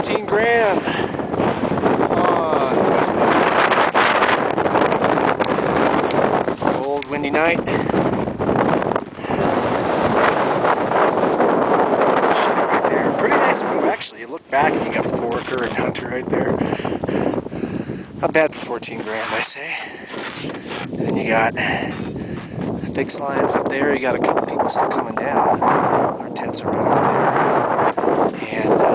14 grand on the West Buttress. Cold, windy night. Right there. Pretty nice view, actually. You look back and you got Foraker and Hunter right there. Not bad for 14 grand, I say. Then you got fixed lines up there. You got a couple people still coming down. Our tents are right over there. And